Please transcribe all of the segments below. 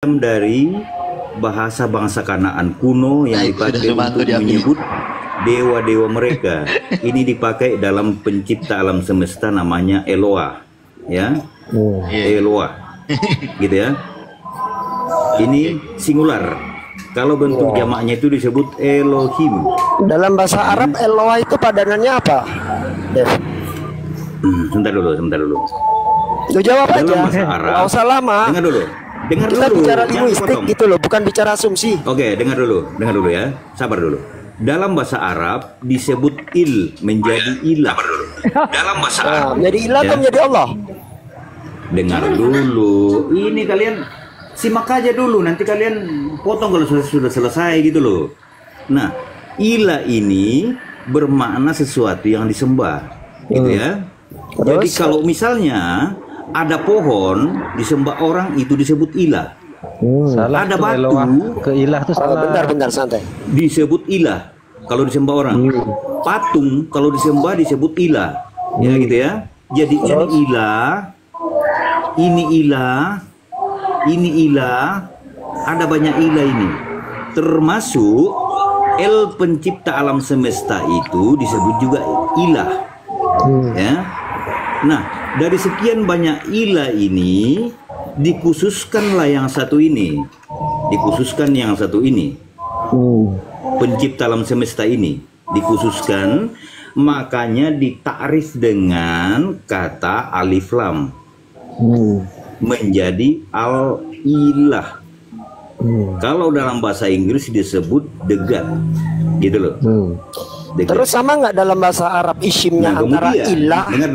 dari bahasa bangsa Kanaan kuno yang dipakai untuk menyebut dewa-dewa mereka. Ini dipakai dalam pencipta alam semesta, namanya Eloah, ya. Eloah, gitu ya. Ini singular. Kalau bentuk jamaknya itu disebut Elohim. Dalam bahasa Arab Eloah itu padanannya apa, Dev? Sebentar dulu. Lu jawab dalam aja. Bahasa Arab. Nggak usah lama. Dengar Kita dulu. bicara linguistik gitu loh, bukan bicara asumsi. Oke, dengar dulu ya. Sabar dulu. Dalam bahasa Arab disebut il, menjadi ilah. Dalam bahasa Arab menjadi ilah atau menjadi Allah? Dengar dulu. Ini kalian simak aja dulu, nanti kalian potong kalau sudah selesai gitu loh. Nah, ilah ini bermakna sesuatu yang disembah, gitu ya. Jadi kalau misalnya ada pohon disembah orang, itu disebut ilah. Salah, ada batu ke ilah itu salah. Bentar santai. Disebut ilah kalau disembah orang. Patung kalau disembah disebut ilah. Ya gitu ya. Jadi ini ilah, ini ilah, ini ilah. Ada banyak ilah ini. Termasuk El pencipta alam semesta itu disebut juga ilah. Ya. Nah, dari sekian banyak ilah ini dikhususkanlah yang satu ini. Dikhususkan yang satu ini. Pencipta alam semesta ini dikhususkan, makanya ditakrif dengan kata alif lam. Menjadi al-ilah. Kalau dalam bahasa Inggris disebut the God. Gitu loh. Terus sama nggak dalam bahasa Arab isimnya antara ilah? Dengar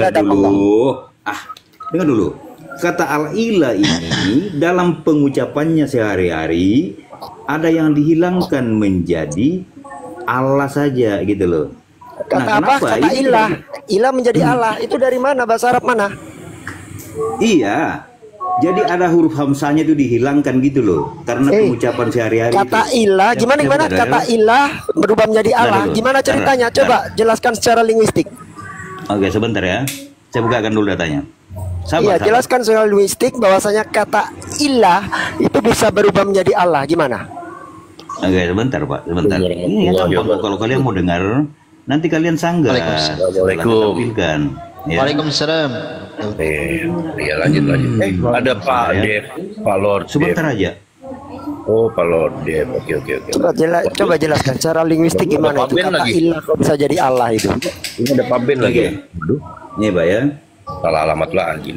dulu. Kata al-ilah ini dalam pengucapannya sehari-hari ada yang dihilangkan menjadi Allah saja gitu loh. Kata apa? Kata ilah. Ilah menjadi Allah. Itu dari mana? Bahasa Arab mana? Iya. Jadi ada huruf hamzahnya itu dihilangkan gitu loh, karena pengucapan sehari-hari. Kata ilah, gimana? Kata ilah berubah menjadi Allah. Gimana ceritanya? Coba jelaskan secara linguistik. Oke, sebentar ya. Saya bukakan dulu datanya. Iya, jelaskan secara linguistik bahwasanya kata ilah itu bisa berubah menjadi Allah. Gimana? Oke, sebentar Pak, sebentar. Ini kalau kalian mau dengar, nanti kalian sanggah. Assalamualaikum. Ya. Waalaikumsalam. Ya lanjut. Ada Pak Dev, Pak Lord. Sebentar aja. Oh, Pak Lord Dev. Oke. Coba jelaskan secara linguistik gimana itu kata ilah kok bisa jadi Allah itu. Ini ada Pak Ben lagi. Aduh. Ini Pak ya. Salah alamat lagi.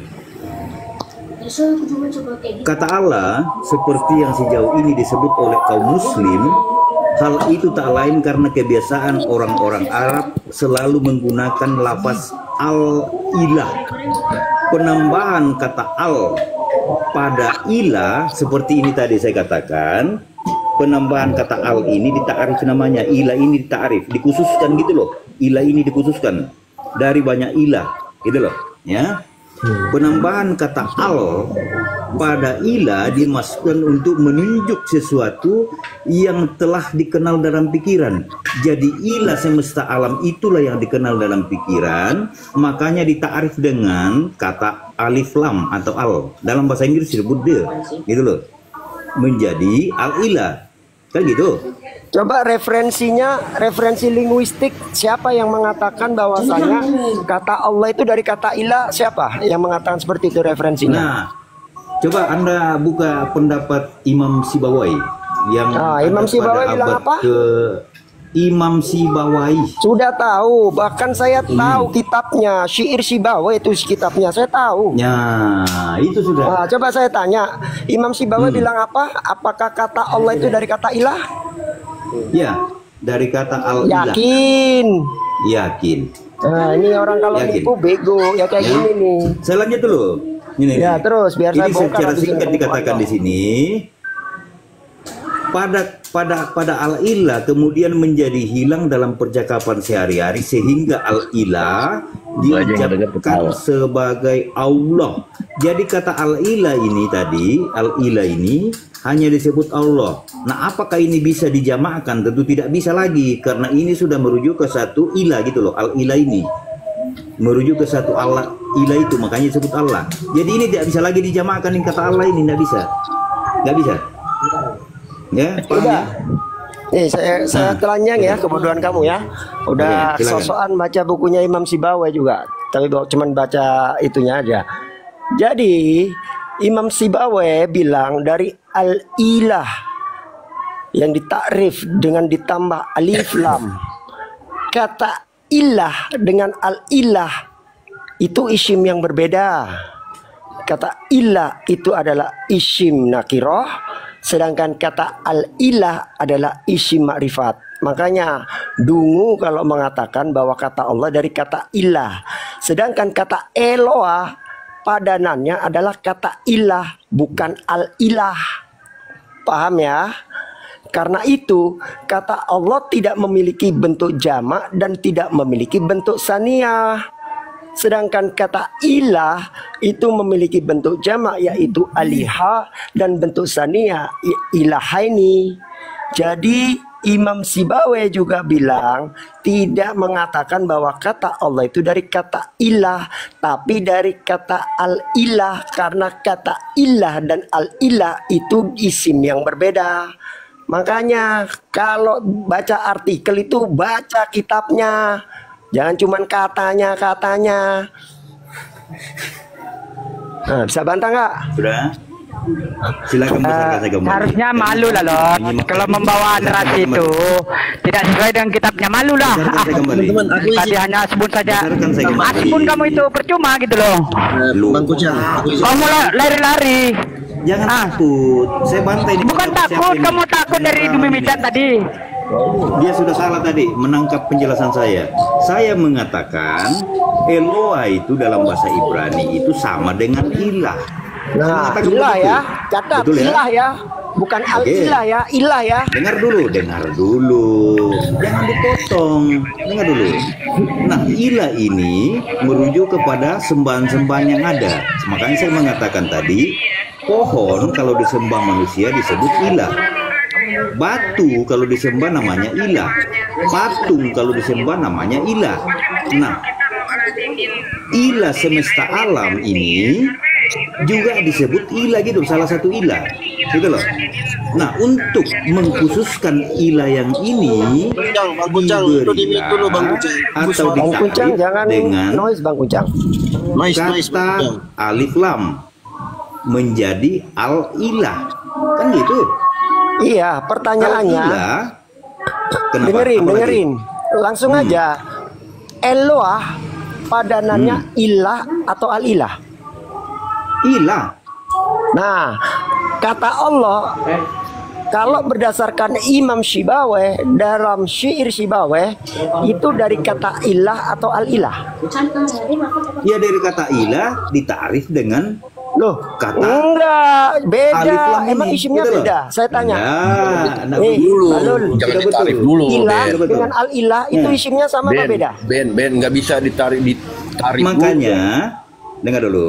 Kata Allah seperti yang sejauh ini disebut oleh kaum muslim, hal itu tak lain karena kebiasaan orang-orang Arab selalu menggunakan lafaz al-ilah. Penambahan kata al pada ilah seperti ini tadi saya katakan. Penambahan kata al ini ditakrif, namanya ilah ini ditakrif, dikhususkan gitu loh. Ilah ini dikhususkan dari banyak ilah gitu loh, ya. Penambahan kata al pada ilah dimasukkan untuk menunjuk sesuatu yang telah dikenal dalam pikiran. Jadi ilah semesta alam itulah yang dikenal dalam pikiran, makanya ditakrif dengan kata alif lam atau al. Dalam bahasa Inggris disebut the, gitu loh. Menjadi al-ilah. Kan gitu. Coba referensi linguistik, siapa yang mengatakan bahwasanya kata Allah itu dari kata ilah? Siapa yang mengatakan seperti itu referensinya? Nah, coba Anda buka pendapat Imam Sibawai yang Imam Sibawai bilang apa? Imam Sibawai. Sudah tahu, bahkan saya tahu kitabnya, Syair Sibawai itu kitabnya, saya tahu. Ya, itu sudah. Nah, coba saya tanya, Imam Sibawai bilang apa? Apakah kata Allah itu dari kata ilah? Ya, dari kata al-ilah. Yakin. Nah, ini orang kalau nipu bego ya kayak gini nih. Saya lanjut dulu. Ini ya, terus biar saya secara bongkar. singkat dikatakan di sini. Pada al-ilah kemudian menjadi hilang dalam percakapan sehari-hari sehingga al-ilah diucapkan sebagai Allah. Jadi kata al-ilah ini tadi, al-ilah ini hanya disebut Allah. Nah, apakah ini bisa dijamakkan? Tentu tidak bisa lagi karena ini sudah merujuk ke satu ilah gitu loh. Al-ilah ini merujuk ke satu Allah, ilah itu makanya disebut Allah. Jadi ini tidak bisa lagi dijamakkan dengan kata Allah ini, tidak bisa. Nggak bisa. Ya, paham ya? Nih saya telanjang ya kebodohan kamu ya. Udah Oke, silakan. sosokan baca bukunya Imam Sibawai juga, tapi cuman baca itunya aja. Jadi Imam Sibawai bilang dari al-ilah yang ditakrif dengan ditambah alif lam. Kata ilah dengan al-ilah itu isim yang berbeda. Kata ilah itu adalah isim nakiroh, sedangkan kata al-ilah adalah isim makrifat. Makanya dungu kalau mengatakan bahwa kata Allah dari kata ilah, sedangkan kata Eloah padanannya adalah kata ilah, bukan al-ilah. Paham ya? Karena itu kata Allah tidak memiliki bentuk jamak dan tidak memiliki bentuk saniyah. Sedangkan kata ilah itu memiliki bentuk jamak yaitu aliha dan bentuk saniyah ilahaini. Jadi Imam Sibawai juga bilang tidak mengatakan bahwa kata Allah itu dari kata ilah, tapi dari kata al-ilah, karena kata ilah dan al-ilah itu isim yang berbeda. Makanya kalau baca artikel itu baca kitabnya, jangan cuman katanya. Nah, bisa bantah nggak? Sudah. Silakan besarkan saya kembali. Harusnya malu lah loh kalau membawa narasi itu tidak sesuai dengan kitabnya, malu lah. Besarkan saya kembali. Tadi hanya sebut saja Besarkan saya kembali. meskipun kamu itu percuma gitu loh. Bang Kucang, Kamu lari-lari. Jangan takut. Saya bantai ini. Bukan takut, kamu takut dari Mimican tadi. Dia sudah salah tadi menangkap penjelasan saya. Saya mengatakan Eloah itu dalam bahasa Ibrani itu sama dengan ilah. Nah, Saya mengatakan ilah begitu. ya, catat Betul ya? ilah ya, bukan al-ilah ya, ilah ya. Dengar dulu. Jangan dipotong. Dengar dulu. Nah, ilah ini merujuk kepada sembahan-sembahan yang ada. Makanya saya mengatakan tadi, pohon kalau disembah manusia disebut ilah. Batu kalau disembah namanya ilah. Patung kalau disembah namanya ilah. Nah, ilah semesta alam ini juga disebut ilah gitu, salah satu ilah gitu loh. Nah, untuk mengkhususkan ilah yang ini Bang Kucang, itu di mute dulu Bang Kucang. atau Bang Kuncang ditakrif jangan dengan noise Bang Kuncang. Nice, Bang kata Kucang. alif lam menjadi al ilah, kan gitu. Iya, pertanyaannya Al-ilah, kenapa? dengerin, Apa lagi? dengerin. Langsung aja. Eloah padanannya ilah atau al-ilah? Ilah. Nah, kata Allah kalau berdasarkan Imam Sibawai dalam syair Sibawai itu dari kata ilah atau al-ilah? Ya, dari kata ilah ditakrif dengan Loh, kata enggak, beda. alif lam ini, Emang isimnya gitu loh. beda. Saya tanya. Ya, nah, Nih, dulu. Balul, Jangan Sudah ditarik betul. dulu, ilah Ben. Betul. dengan al-ilah itu isimnya sama apa beda? Ben, nggak bisa ditarik Makanya, dengar dulu.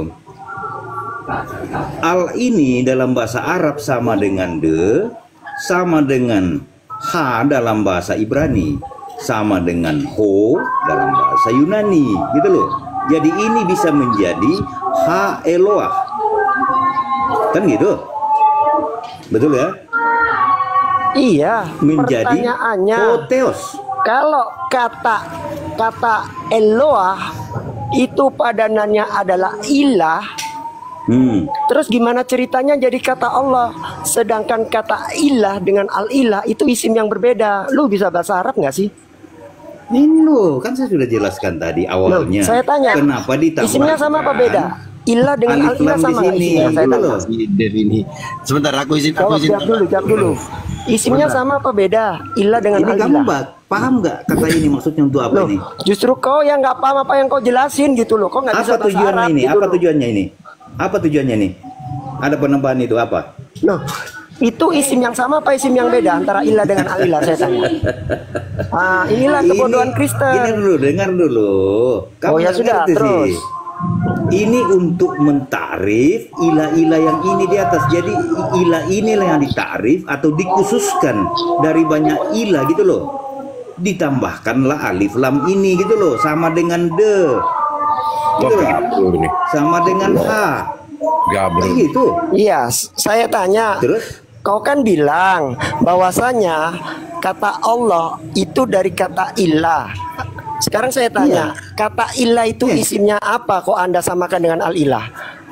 Al ini dalam bahasa Arab sama dengan de, sama dengan ha dalam bahasa Ibrani, sama dengan ho dalam bahasa Yunani, gitu loh. Jadi ini bisa menjadi ha Eloah, kan gitu, betul ya? Iya, Menjadi pertanyaannya hoteos. kalau kata Eloah itu padanannya adalah ilah, terus gimana ceritanya jadi kata Allah? Sedangkan kata ilah dengan al-ilah itu isim yang berbeda. Lu bisa bahasa Arab nggak sih? Ini loh, kan saya sudah jelaskan tadi awalnya. Saya tanya, kenapa ditambahkan isimnya sama apa beda? Ilah dengan alif al-ilah lam di sama nggak sini? isimnya? Saya Gitu tanya. loh. Ini. Sebentar, aku izin. Jawab dulu. Isimnya sama apa beda? Ilah dengan Ini kamu al-ilah. paham nggak kata ini maksudnya untuk apa Loh, ini? justru kau yang nggak paham apa yang kau jelasin gitu loh. Kau nggak bisa Apa bahasa tujuannya Arab ini? gitu Apa loh. tujuannya ini? Apa tujuannya ini? Ada penambahan itu apa? Loh, itu isim yang sama apa isim yang beda antara ilah dengan al-ilah, saya tanya. Ah, inilah kebodohan Ini Kristen. dulu, dengar dulu. Kamu Oh ya nggak sudah, ngerti terus. sih. Ini untuk mentarif ilah-ilah yang ini di atas. Jadi ilah inilah yang ditarif atau dikhususkan dari banyak ilah gitu loh. Ditambahkanlah alif lam ini gitu loh, sama dengan de. Gitu loh. Sama dengan ha. Gabruk. Gitu. Iya, saya tanya. Terus? Kau kan bilang bahwasanya kata Allah itu dari kata ilah. Sekarang saya tanya, kata ilah itu isimnya apa? Kok Anda samakan dengan al-ilah?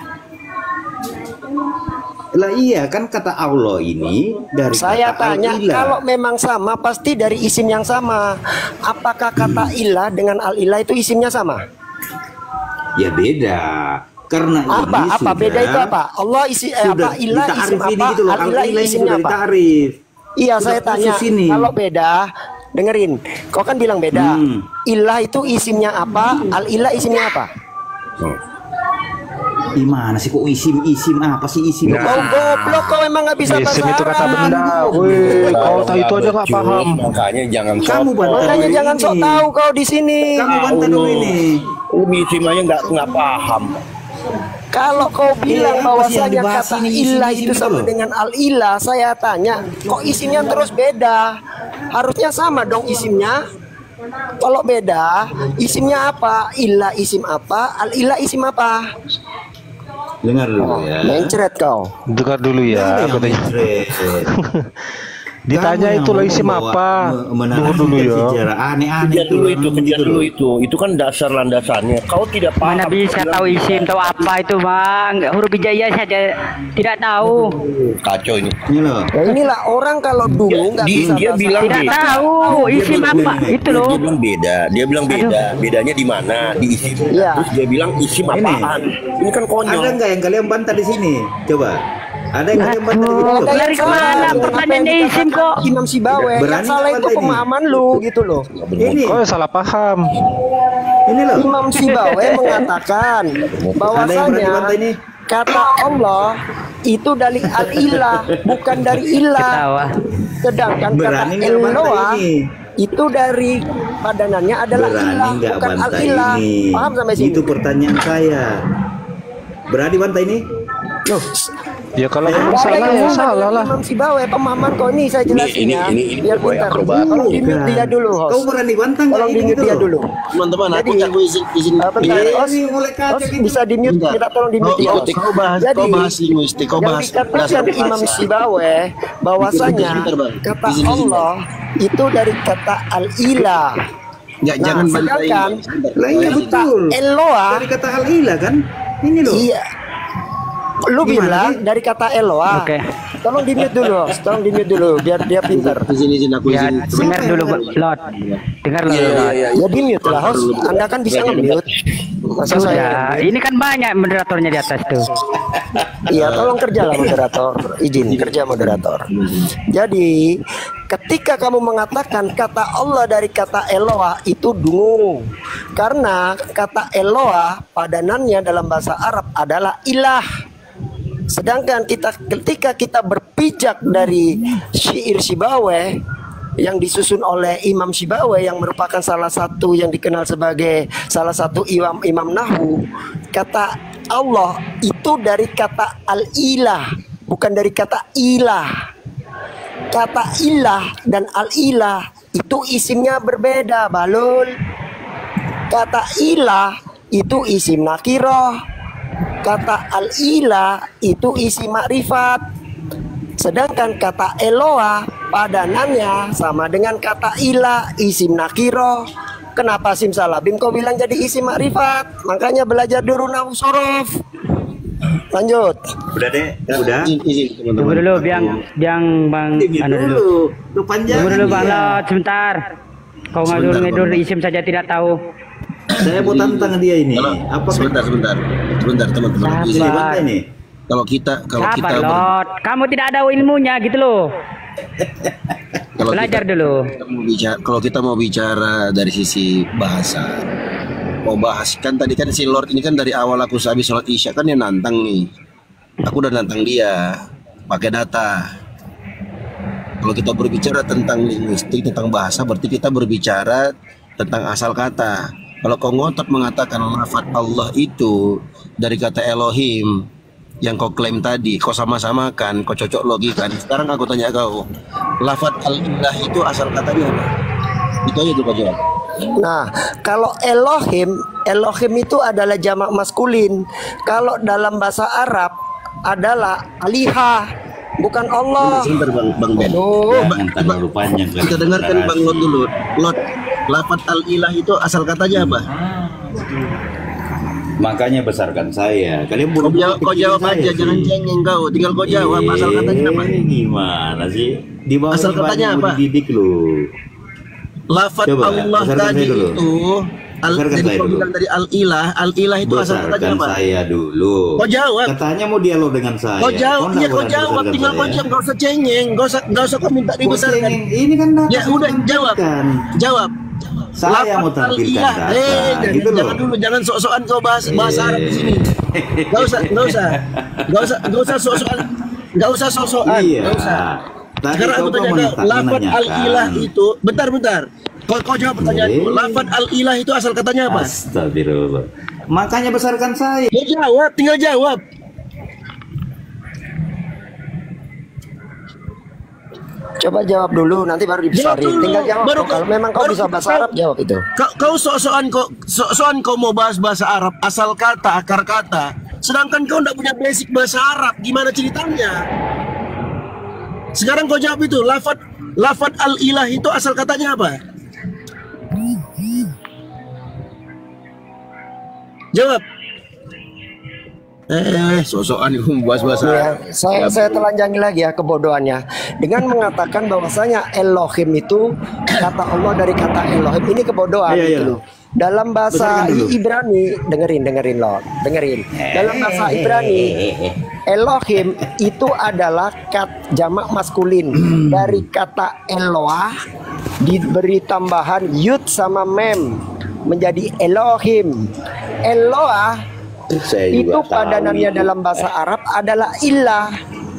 Lah iya kan kata Allah ini dari Saya kata tanya, al-ilah. kalau memang sama pasti dari isim yang sama. Apakah kata ilah dengan al-ilah itu isimnya sama? Ya beda. Karena ini Apa beda itu apa? Allah sudah apa ilah isim ditaarif ini apa? gitu loh. Al-ilah Al-ilah ini isimnya sudah apa? ditaarif. Iya, Sudah saya tanya, khusus ini. kalau beda, dengerin. Kau kan bilang beda. Ilah itu isimnya apa? Al-ilah isimnya apa? Gimana sih kok isim apa sih isim? Kau goblok, kau emang nggak bisa bahasa Isim itu kata Arab. benda. Wih, kau tahu itu aja nggak paham. Makanya jangan Kamu bantah Makanya dulu jangan ini. sok tahu kau di sini. Kamu bantah dulu ini. Umi isim aja nggak paham. Kalau kau bilang Iya, apa sih yang bahwasanya dibahas kata ini, ilah isim itu itu sama loh? dengan al-ilah, saya tanya, kok isimnya terus beda? Harusnya sama dong isimnya. Kalau beda, isimnya apa? Ilah isim apa? Al-ilah isim apa? Dengar dulu ya. Mencret kau. Dengar dulu ya. Kamu yang katanya. mencret. Ditanya Kamu itu lah yang isim membawa- apa. menarasikan Dulu ya. sejarah aneh-aneh Kejar dulu itu, orang kejar gitu dulu loh. itu kan dasar landasannya. Kau tidak paham. Mana bisa tahu isim, tahu apa itu bang? Huruf hijaiyah saja tidak tahu. Kacau ini. Ini loh. Ya inilah orang kalau dulu nggak bisa Dia bahasa bilang Tidak beda. tahu isim apa itu loh. Dia bilang beda. Dia bilang beda. Bedanya di mana? Di isim. Iya. Terus dia bilang isim apaan? Ini kan Ada konyol. nggak yang kalian bantah di sini? Coba. Ada yang kalian bantah di sini? Aduh, Coba. dari Salah kemana dengan apa pertanyaannya yang isim dikatakan kok? Imam Sibawe yang Berani salah nggak itu ini? pemahaman lu gitu loh. Ini, Kau salah paham. ini loh. Imam Sibawe mengatakan Ada yang berani bahwasanya bantah ini? kata Allah itu dari al-ilah bukan dari ilah. Ketawa. Sedangkan kata Berani nggak bantah Eloah ini? itu dari padanannya adalah Berani ilah nggak bukan bantah al-ilah. ini? Paham sampai sini? Itu pertanyaan saya. Berani bantah ini? Loh, Ya kalau memang nggak ada salah yang ya sama salah dengan lah. Imam Sibawe pemahaman kau ini saya jelasin ya. ini Biar boy pintar. akrobat. Tolong di-mute dia dulu, host. Kau berani bantah nggak Tolong ini di-mute gitu dia loh? dulu. Teman-teman, aku Jadi, izin. bentar, Iya, host. ini mulai kacau Host, ini. bisa di-mute, Bentar. minta tolong di-mute dia, host. Kau bahas linguistik, kau yang bahas dikatakan dasar Imam bahasa. Sibawe bahwasanya Bentar, Bang. kata Izin. Allah itu dari kata al-ilah. Ya, Nah, jangan sedangkan Lah iya betul. Eloah, Dari kata al-ilah kan? Ini loh. iya. Lu Gimana bilang sih? dari kata Eloah. Oke. Tolong di-mute dulu, host. Tolong di-mute dulu biar dia pintar. Izin aku Ya, izin. dengar dulu Lot. Dengar Lot. Ya di-mute lah, host. Anda kan bisa nge-mute. Masa saya Sudah, ini kan banyak moderatornya di atas tuh. Iya, tolong kerjalah moderator. Izin kerja moderator. Jadi, ketika kamu mengatakan kata Allah dari kata Eloah itu dungu. Karena kata Eloah padanannya dalam bahasa Arab adalah ilah. Sedangkan ketika kita berpijak dari syair Sibawe yang disusun oleh Imam Sibawe yang merupakan salah satu yang dikenal sebagai salah satu imam nahwu, kata Allah itu dari kata al-ilah, bukan dari kata ilah. Kata ilah dan al-ilah itu isimnya berbeda, balul. Kata ilah itu isim nakiroh. Kata al-ilah itu isim makrifat. Sedangkan kata Eloah padanannya sama dengan kata ilah, isim nakiro. Kenapa simsalabim kau bilang jadi isim makrifat? Makanya belajar dulu nahwu sorof. Lanjut. Udah deh, udah. Izin Tunggu teman-teman. dulu biang bang Ini anu dulu. dulu. Tuh panjang. Tunggu dulu bang Lot sebentar. Kau ngadur-ngadur isim saja tidak tahu. Saya mau tantang dia ini. Kalau- Apa sebentar teman-teman. Sabar. Izin. bantah ini? Kalau kita Sabar Lot. Kamu tidak ada ilmunya gitu loh. kalau Belajar kita- dulu. kalau kita mau bicara dari sisi bahasa, mau bahas kan tadi kan si Lord ini kan dari awal aku habis sholat isya kan dia nantang nih. Aku udah nantang dia pakai data. Kalau kita berbicara tentang linguistik, tentang bahasa, berarti kita berbicara tentang asal kata. Kalau kau ngotot mengatakan lafaz Allah itu dari kata Elohim yang kau klaim tadi, kau sama-samakan, kau cocok logikan. Sekarang aku tanya kau, lafaz al-ilah itu asal katanya apa? Itu aja tuh kau jawab. Nah, kalau Elohim, Elohim itu adalah jamak maskulin. Kalau dalam bahasa Arab adalah alihah, bukan Allah. Sebentar Bang Ben. Jangan terlalu panjang. Kita dengarkan Bang Lot dulu. Lot, lafaz al-ilah itu asal katanya apa? Makanya besarkan saya. Kalian Kau buru-buru jawab pikirin aja, saya jangan sih. cengeng kau. Tinggal kau jawab asal katanya apa? Gimana sih? Di bawah Asal katanya apa? Dididik lu. Lafaz Coba, Allah besarkan tadi saya dulu. itu Besarkan jadi saya kau dulu. bilang dari al-ilah itu asal katanya Besarkan apa? saya dulu. Kau jawab. Katanya mau dialog dengan saya. Kau jawab, nggak ya kau berani jawab. besarkan Tinggal kau saya. jawab, nggak usah cengeng, nggak usah kau minta dibesarkan. Ini kan data Ya saya udah jawab, tampilkan. jawab. Saya mau Lafaz tampilkan al-ilah. data. Gitu loh. Jangan dulu, jangan sok-sokan kau bahasa Arab di sini. Nggak usah sok-sokan, Iya. nggak usah. Tadi Sekarang aku kau tanya kau, lafaz menanyakan. al-ilah itu, bentar. Kau jawab pertanyaan itu. Lafaz al-ilah itu asal katanya apa? Astagfirullah. Makanya besarkan saya. Kau jawab, tinggal jawab. Coba jawab dulu, nanti baru dibesarin. Jawab dulu, Tinggal jawab. baru Kalau kau- memang kau baru bisa kau- bahasa Arab, jawab itu. Kau sok-sokan kau mau bahas bahasa Arab, asal kata, akar kata. Sedangkan kau tidak punya basic bahasa Arab, gimana ceritanya? Sekarang kau jawab itu, lafaz al-ilah itu asal katanya apa? Jawab. Sok-sokan itu membahas bahasa Ya, Arab. saya telanjangi lagi ya kebodohannya dengan mengatakan bahwasanya Elohim itu kata Allah dari kata Elohim, ini kebodohan Iya, iya. gitu loh. Dalam bahasa Besarkan dulu. Ibrani, dengerin loh, dengerin. Dalam bahasa Ibrani, Elohim itu adalah jamak maskulin dari kata Eloah diberi tambahan yud sama mem menjadi Elohim. Eloah Saya juga itu tahu padanannya itu. dalam bahasa Arab adalah ilah.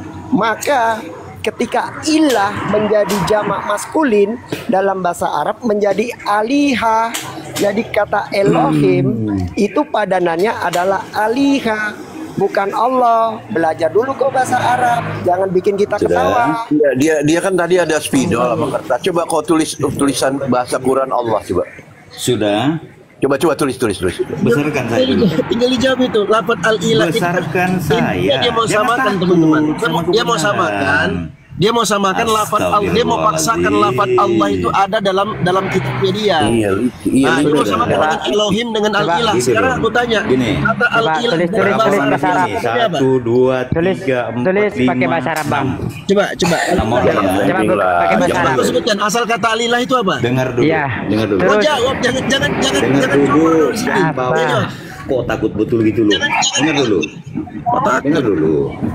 Maka ketika ilah menjadi jamak maskulin dalam bahasa Arab menjadi alihah. Jadi kata Elohim itu padanannya adalah alihah, bukan Allah. Belajar dulu kau bahasa Arab, jangan bikin kita ketawa. Dia kan tadi ada spidol sama kertas. Coba kau tulis tulisan bahasa Quran Allah coba. Sudah. Coba tulis. Besarkan saya dulu. Tinggal dijawab itu, lafaz al-ilah. Besarkan saya. Dia mau Jangan samakan takut teman-teman. sama Dia mau kebenaran. samakan. Dia mau samakan lafaz dia mau paksakan lafaz Allah itu ada dalam kitabnya dia. Iya, Nah, dia mau betul. samakan dengan Elohim dengan al-ilah. Gitu Sekarang dong. aku tanya, Gini. kata al-ilah tulis dalam bahasa bahasa Arab Arab. artinya apa? 1, 2, Tulis 3, 4, tulis 5, pakai bahasa Arab, Bang. Coba. Nomor ya. Coba pakai bahasa Coba Arab. aku sebutkan asal kata al-ilah itu apa? Dengar dulu. Iya. Dengar dulu. Kau Terus. jawab, jangan Dengar dulu. coba di sini. Jangan bawa. Dia jawab. Kok takut betul gitu loh. Dengar dulu. Dengar dulu.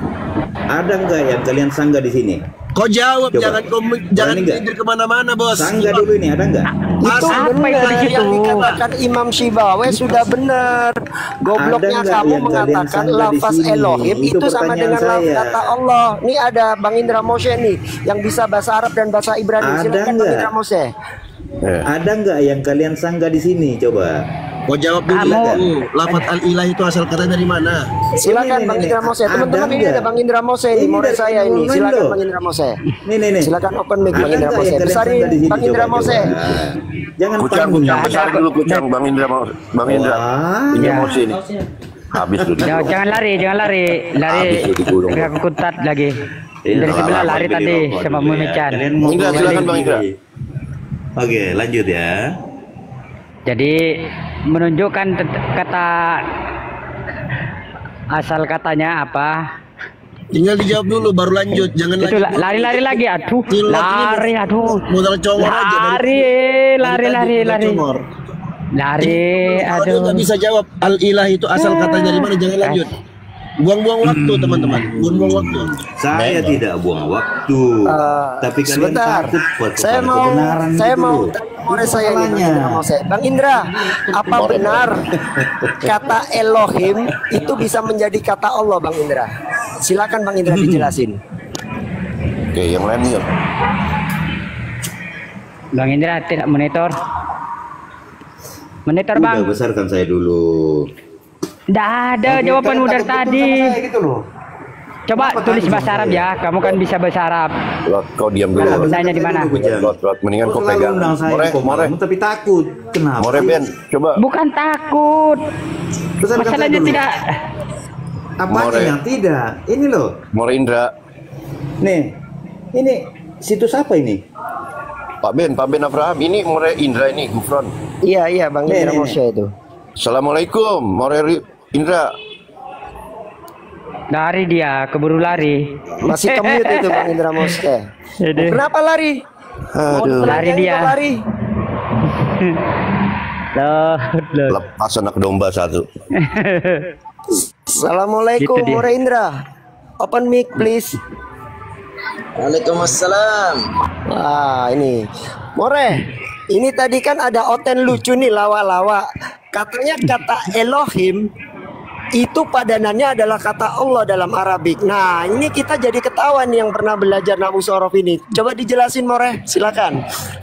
Ada nggak yang kalian sanggah di sini? Kau jawab, Coba. jangan nggak? tidur kemana-mana, bos. Sanggah dulu ini, ada nggak? Itu Apa benar itu di yang situ? dikatakan Imam Shibawe sudah benar. Gobloknya Ada nggak kamu yang kalian mengatakan sanggah di lafaz sini? Elohim Itu itu sama pertanyaan dengan saya. kata Allah. Ini ada Bang Indra Moshe nih yang bisa bahasa Arab dan bahasa Ibrani. Ada Silakan Bang nggak? Indra Moshe. Ada nggak yang kalian sanggah di sini? Coba. Kau jawab dulu. Kamu- Lafaz al-ilah itu asal kata dari mana? Silakan Ini, Bang ini, Indra ini. Moshe. Ada Teman-teman ini nggak? ada Bang Indra Moshe ini Ini murid dari saya ini. online Silakan loh. Bang Indra Moshe. Nih. Silakan open mic Bang Ada Indra nggak Moshe. yang kalian Besarin sanggah di sini? Bang Indra Coba, Moshe. coba. Jangan Kucang panggung. besar dulu kucang Bang Indra Bang Indra. Wah. Ini Ya. emosi ini. Habis dulu. Jangan lari, Habis lu digulung. Aku kuntat lagi. Iya, Dari lama sebelah beli lari tadi rokok sama dulu ya. Mumican. Kalian mau Indra, beli silakan, Bang Indra. Oke, lanjut ya. Jadi menunjukkan kata asal katanya apa? Tinggal dijawab dulu baru lanjut. Jangan Itu lanjut. lari lagi, aduh, lari, aduh, Modal congor aja. lari, Kalau nggak aduh. bisa jawab al-ilah itu asal katanya dari mana, jangan lanjut. Buang-buang waktu teman-teman. Buang-buang waktu. Saya tidak buang waktu, tapi kalian Sebentar, takut buat saya kepada mau kebenaran saya gitu mau loh. murid saya ini Bang Masalahnya. Indra Moshe. Bang Indra, apa benar kata Elohim itu bisa menjadi kata Allah Bang Indra? Silakan Bang Indra dijelasin. Oke, yang lain nih. Bang Indra tidak monitor. Monitor Udah Bang. besarkan saya dulu. Nggak ada jawaban udah tadi. Coba tulis bahasa Arab ya. Kamu kan bisa bahasa Arab. Lot, kau diam dulu. Kenapa? Tanya di mana? Lot, mendingan kau Kau selalu pegang. undang saya More, kok more, malam, tapi takut. Kenapa? more Ben, coba. Bukan takut. Pesankan saya Masalahnya dulu. tidak. Apanya yang tidak? Ini loh. More Indra. Nih, ini situs apa ini? Pak Ben Abraham. Ini More Indra ini, Gufron. Iya Bang Nih, Indra nih, Moshe itu. Assalamualaikum, More Indra. Lari dia, keburu lari. Masih commute itu Bang Indra Moshe. Aduh. Kenapa lari? Aduh, Lari dia. Lari. Loh. lepas anak domba satu. Assalamualaikum Gitu dia. More Indra. Open mic please. Waalaikumsalam. Wah ini More, ini tadi kan ada oten lucu nih lawa-lawa. Katanya kata Elohim itu padanannya adalah kata Allah dalam Arabik. Nah ini kita jadi ketahuan yang pernah belajar Nahu Sorof ini. Coba dijelasin More, silakan.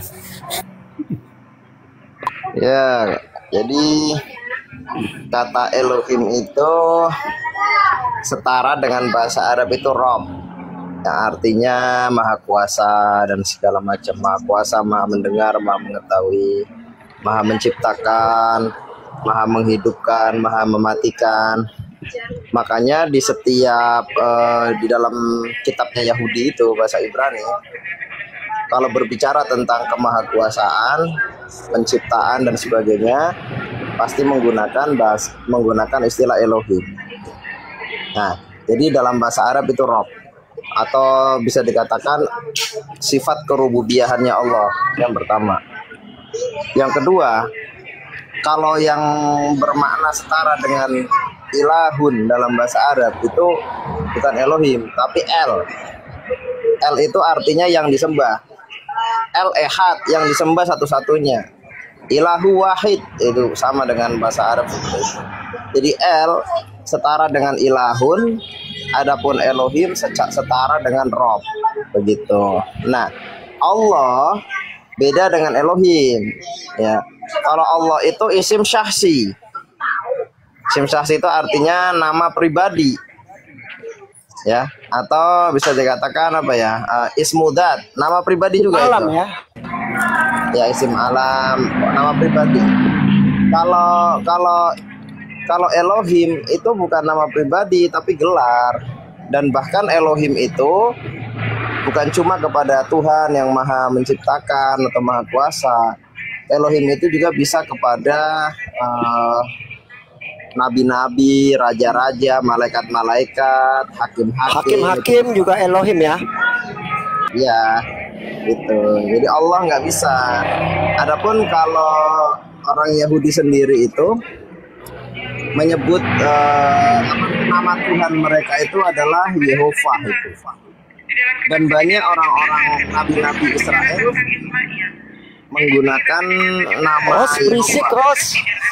Ya, jadi kata Elohim itu setara dengan bahasa Arab itu Rob, yang artinya maha kuasa dan segala macam. Maha kuasa, maha mendengar, maha mengetahui, maha menciptakan, maha menghidupkan, maha mematikan. Makanya di setiap di dalam kitabnya Yahudi itu bahasa Ibrani, kalau berbicara tentang kemahakuasaan, penciptaan dan sebagainya, pasti menggunakan istilah Elohim. Nah, jadi dalam bahasa Arab itu Rob, atau bisa dikatakan sifat kerububiahannya Allah yang pertama. Yang kedua, kalau yang bermakna setara dengan ilahun dalam bahasa Arab itu bukan Elohim, tapi El. El itu artinya yang disembah. El Ehad, yang disembah satu-satunya. Ilahu wahid, itu sama dengan bahasa Arab. Jadi El setara dengan ilahun, adapun Elohim setara dengan Rob, begitu. Nah, Allah beda dengan Elohim, ya. Kalau Allah itu isim syahsi. Isim syahsi itu artinya nama pribadi, ya, atau bisa dikatakan apa ya, ismudat, nama pribadi juga Alam itu. ya. Ya, isim alam, nama pribadi. Kalau Elohim itu bukan nama pribadi tapi gelar. Dan bahkan Elohim itu bukan cuma kepada Tuhan yang maha menciptakan atau maha kuasa. Elohim itu juga bisa kepada nabi-nabi, raja-raja, malaikat-malaikat, hakim-hakim. Hakim juga Elohim ya. Ya, gitu. Jadi Allah nggak bisa. Adapun kalau orang Yahudi sendiri itu menyebut nama Tuhan mereka itu adalah Yehovah itu. Dan banyak orang-orang nabi-nabi Israel menggunakan nama Ros, berisik Ros.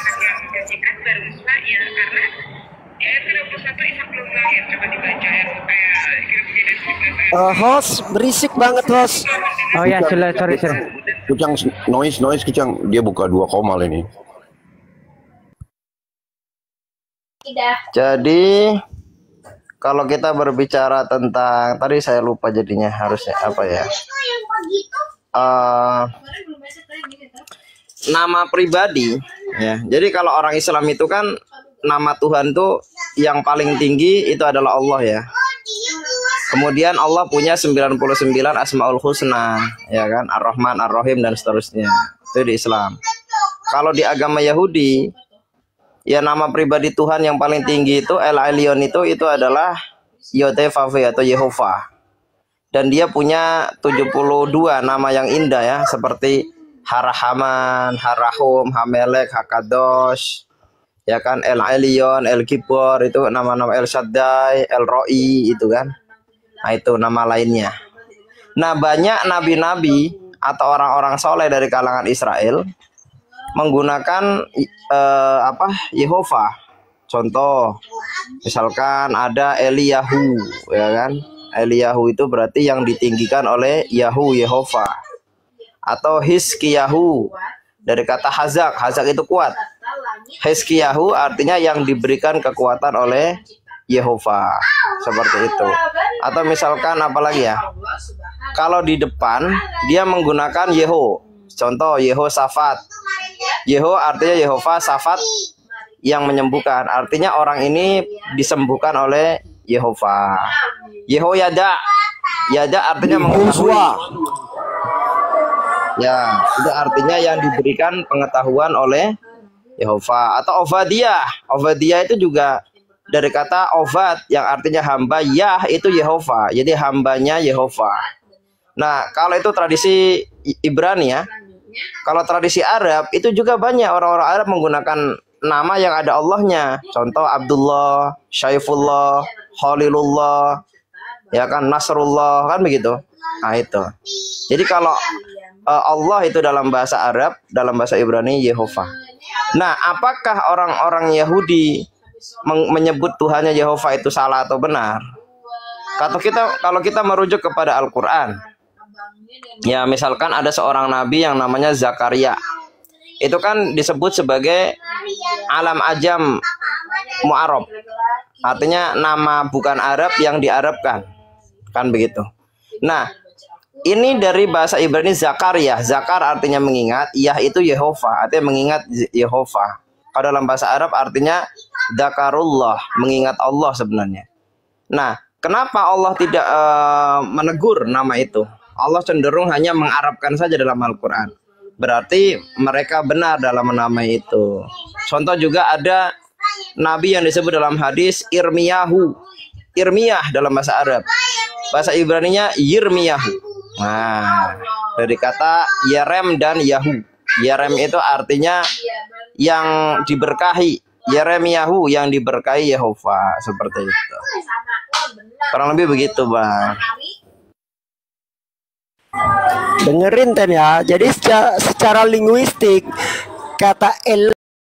Host, berisik banget host. Oh ya, sorry. Kucang noise kucang, dia buka 2 komal ini. Jadi kalau kita berbicara tentang, tadi saya lupa jadinya harusnya apa ya, nama pribadi ya. Jadi kalau orang Islam itu kan nama Tuhan tuh yang paling tinggi itu adalah Allah ya. Kemudian Allah punya 99 Asmaul Husna, ya kan, Ar-Rahman, Ar-Rahim dan seterusnya. Itu di Islam. Kalau di agama Yahudi, ya nama pribadi Tuhan yang paling tinggi itu El Elyon itu adalah Yotevave atau Yehovah. Dan dia punya 72 nama yang indah ya, seperti Harahaman, Harahum, Hamelek, Hakadosh, ya kan, El Elyon, El Kippur, itu nama-nama El Shaddai, El Roi itu kan. Nah, itu nama lainnya. Nah, banyak nabi-nabi atau orang-orang soleh dari kalangan Israel menggunakan Yehovah. Contoh, misalkan ada Eliyahu, ya kan? Eliyahu itu berarti yang ditinggikan oleh Yehovah. Atau Hizkiyahu, dari kata Hazak itu kuat. Hizkiyahu artinya yang diberikan kekuatan oleh Yehova, seperti itu. Atau misalkan apalagi ya, kalau di depan dia menggunakan Yeho, contoh Yehosafat. Yeho artinya Yehova, Safat yang menyembuhkan, artinya orang ini disembuhkan oleh Yehova. Yehoyada, Yada artinya mengetahui. Ya, itu artinya yang diberikan pengetahuan oleh Yehova. Atau Ovadiah, Ovadiah itu juga dari kata Ovad yang artinya hamba, Yah itu Yehova, jadi hambanya Yehova. Nah, kalau itu tradisi Ibrani ya. Kalau tradisi Arab itu juga banyak orang-orang Arab menggunakan nama yang ada Allahnya. Contoh Abdullah, Syaifullah, Khalilullah, ya kan, Nasrullah, kan begitu. Nah itu. Jadi kalau Allah itu dalam bahasa Arab, dalam bahasa Ibrani Yehova. Nah, apakah orang-orang Yahudi menyebut Tuhannya Yehova itu salah atau benar? Kalau kita merujuk kepada Al-Quran, ya misalkan ada seorang nabi yang namanya Zakaria. Itu kan disebut sebagai alam ajam mu'arab. Artinya nama bukan Arab yang diarabkan. Kan begitu. Nah, ini dari bahasa Ibrani Zakaria. Zakar artinya mengingat, Yah itu Yehova, artinya mengingat Yehova. Kalau dalam bahasa Arab artinya Zakarullah, mengingat Allah sebenarnya. Nah, kenapa Allah tidak menegur nama itu? Allah cenderung hanya mengarabkan saja dalam Al-Quran. Berarti mereka benar dalam menamai itu. Contoh juga ada nabi yang disebut dalam hadis Irmiyahu. Irmiyah dalam bahasa Arab. Bahasa Ibraninya Yirmiyahu. Nah, dari kata Yerem dan Yahu. Yerem itu artinya yang diberkahi. Yeremiyahu yang diberkahi Yehova. Seperti itu. Kurang lebih begitu, Bang. Dengerin Ten ya. Jadi secara linguistik kata